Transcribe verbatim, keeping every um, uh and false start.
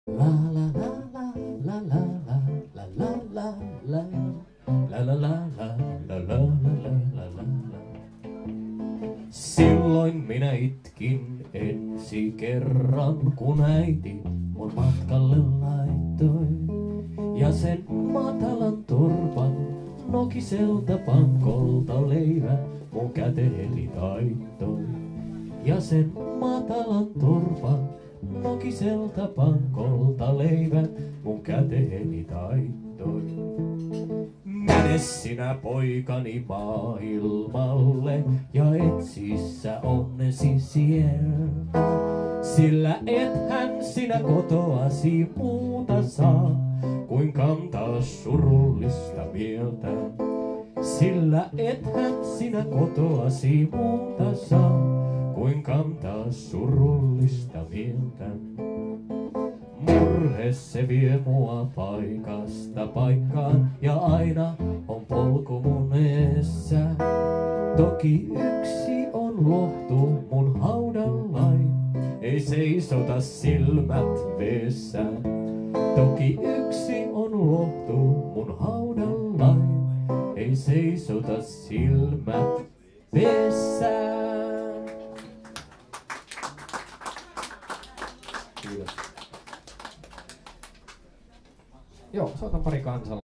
La la la la la la la la la la la la la la la la la la. Silloin minä itkin ensi kerran, kun äiti mun matkalle laittoi. Ja sen matalan turpan nokiselta pankolta leivä mun käteeni taittoi. Ja sen matalan turpan nokiselta pankolta leivä mun käteeni taittoi. Mene sinä poikani maailmalle ja etsissä onnesi sieltä. Sillä ethän sinä kotoasi muuta saa, kuin kantaa surullista mieltä. Sillä ethän sinä kotoasi muuta saa, kuin kantaa surullista mieltä. Murhe se vie mua paikasta paikkaan ja aina on polku mun eessä. Toki yksi on lohtu mun haudallain, ei seisota silmät veessä. Toki yksi on lohtu mun haudallain, ei seisota silmät veessä. Kiitos. Joo, soitan pari kansalla.